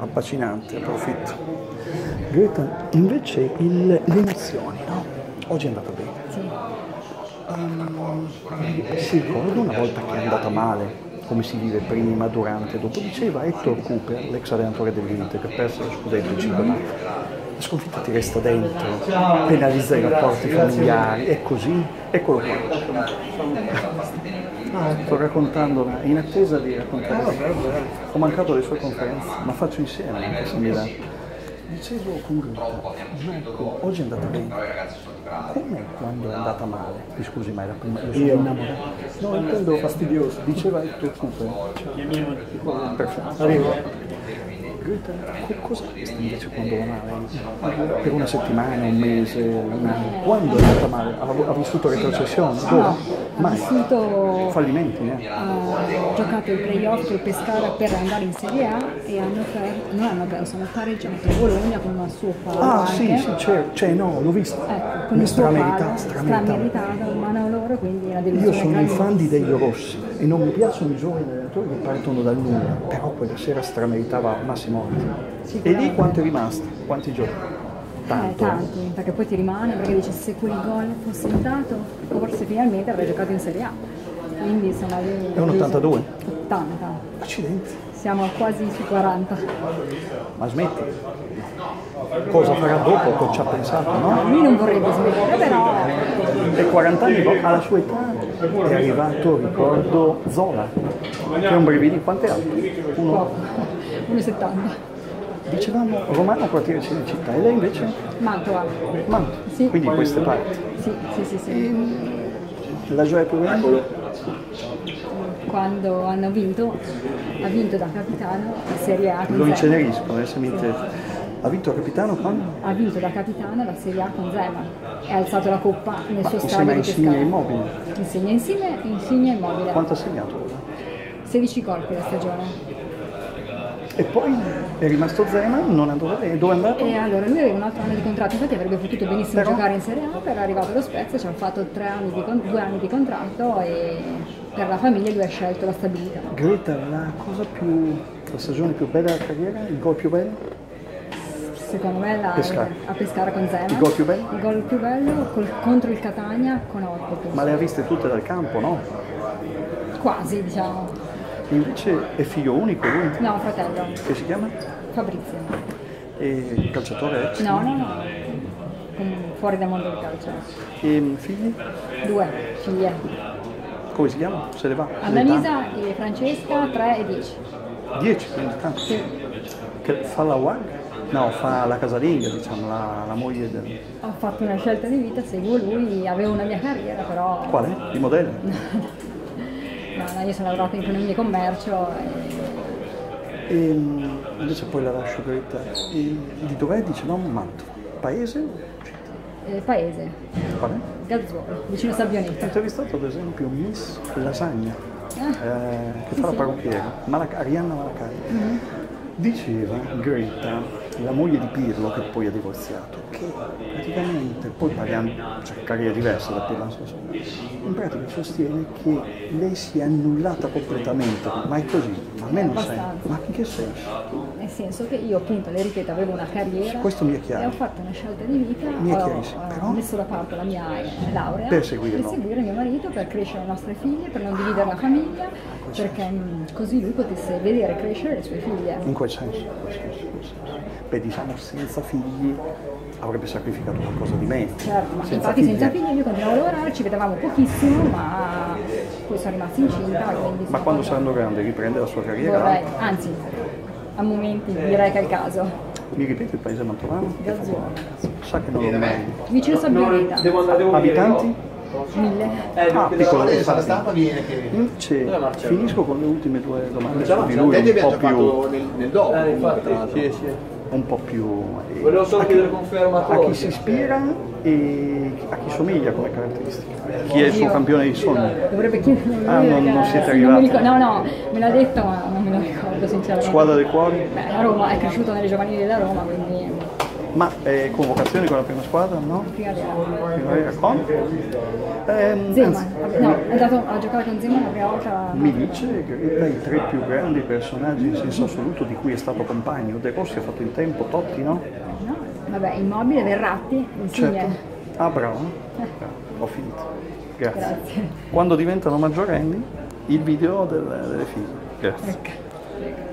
affascinante, approfitto. Greta, invece le emozioni, no? Oggi è andata bene. Sì. Si ricorda una volta che è andata male, come si vive prima, durante, dopo? Diceva Hector Cooper, l'ex allenatore dell'Inter, che ha perso lo scudetto 5 anni. La sconfitta ti resta dentro, penalizza i rapporti familiari, è così, eccolo qua. Sto raccontando, in attesa di raccontare. Ho mancato le sue conferenze, ma faccio insieme anche se mi dà. Dicevo con Greta, Marco, oggi è andata bene. Come quando è andata male? Mi scusi, ma era prima. Io sono innamorato. No, intendo fastidioso. Diceva Hector Cooper. Perfetto. Arrivo. Greta, cosa questa invece quando va male? Per una settimana, un mese, un anno? Quando è andata male? Ha vissuto retrocessione? Dove? No, ha Mai? vissuto... Fallimenti, Ha giocato il playoff col Pescara per andare in Serie A e hanno pareggiato a Bologna con una suo palo. Ah, sì, cioè no, l'ho visto. Ecco, con il suo palo, strameritato, ma non loro, quindi la delusione. Io sono un fan di Dei Rossi e non mi piacciono i giovani allenatori che partono dal nulla, però quella sera strameritava Massimo Orti. E lì quanto è rimasto? Quanti giorni? Tanti, perché poi ti rimane, perché dici se quel gol fosse entrato, forse finalmente avrei giocato in Serie A. Quindi sono lì. È un 82? 80. Accidenti. Siamo quasi su 40. Ma smetti? Cosa farà dopo? Cosa ci ha pensato, no? Lui non vorrebbe smettere, però... E 40 anni alla sua età è arrivato, ricordo, Zola, che è un brivido. Quanto è alto? 1,70. Dicevamo romano, quartiere Cinecittà, e lei invece? Mantova. Mantova, sì. Quindi queste parti. Sì. La gioia più grande? Quando hanno vinto, ha vinto da capitano la Serie A con Lo Zema. incenerisco, se mi intende. Ha vinto il capitano quando? Ha vinto da capitano la Serie A con Zema e ha alzato la coppa nel suo Insieme a stadio di Insigne Pescara. Immobile. Insegna insieme Insigne Immobile. Quanto ha segnato ora? 16 gol quella stagione. E poi è rimasto Zema, non andava bene. Dove è andato? E allora lui aveva un altro anno di contratto, infatti avrebbe potuto benissimo Però... giocare in Serie A, però è arrivato allo Spezia, ci hanno fatto 2 anni di contratto e per la famiglia lui ha scelto la stabilità. Greta, la stagione più bella della carriera? Il gol più bello? Secondo me a Pescara con Zema. Il gol più bello? Il gol più bello contro il Catania con Orto. Ma le ha viste tutte dal campo, no? Quasi, diciamo. Invece è figlio unico lui? No, fratello. Che si chiama? Fabrizio. E calciatore ex? No. Fuori dal mondo del calcio. E figli? 2 figlie. Come si chiama? Se le va? Annalisa e Francesca, 3 e 10. 10, quindi tanto. Sì. Che fa la WAG? No, fa la casalinga, diciamo, la moglie del... Ho fatto una scelta di vita, seguo lui, avevo una mia carriera, però... Qual è? Di modello? No, io sono laureata in economia e commercio e invece poi la lascio Greta. E di dov'è? Dice no, Mantova. Paese? Paese. Qual è? Gazzuolo, vicino a Sabbionetto. Ho intervistato ad esempio Miss Lasagna, che fa la sì. parrucchiera, Arianna Malacari. Diceva Greta, la moglie di Pirlo, che poi ha divorziato, che praticamente, poi parliamo, cioè carriera diversa da Pirlo, in pratica sostiene che lei si è annullata completamente, ma è così, ma a me non sei, ma in che senso? Nel senso che io appunto, le ripeto, avevo una carriera. Questo mi è chiaro. E ho fatto una scelta di vita, Però... ho messo da parte la mia laurea per seguire mio marito, per crescere le nostre figlie, per non dividere la famiglia, perché così lui potesse vedere crescere le sue figlie. In quel senso. Beh, diciamo senza figli avrebbe sacrificato qualcosa di meno. Certo, ma infatti senza figli io continuavo a lavorare, ci vedevamo pochissimo, ma poi sono rimasta incinta. Ma quando saranno grandi riprende la sua carriera? Vorrei, anzi, a momenti direi che è il caso. Mi ripete il paese mantovano? Gazzuolo. Sa che non l'ho mai. Vicino Sabbioneta. Abitanti? 1000. Ah, piccolo. La stampa viene che... Finisco con le ultime 2 domande su di Te lui, ne un po' giocato più... nel dopo. Un po' più... Volevo solo chiedere conferma a chi si ispira e a chi somiglia come caratteristiche. Chi è il suo campione di sogno? Dovrebbe chiederlo. Non siete arrivati? No, me l'ha detto ma non me lo ricordo sinceramente. Squadra dei cuori? Beh, la Roma, è cresciuto nelle giovanili della Roma, quindi... Ma convocazioni con la prima squadra, no? Primavera. Primavera con? Zeman, no, è andato a giocare con Zeman la prima volta. Mi dice Greta i 3 più grandi personaggi in senso assoluto di cui è stato compagno. De Rossi ha fatto in tempo, Totti no? No, vabbè, Immobile, Verratti, Insigne. Certo. Ah, bravo. Ho finito. Grazie. Grazie. Quando diventano maggiorenni, il video delle figlie. Grazie. Ecco.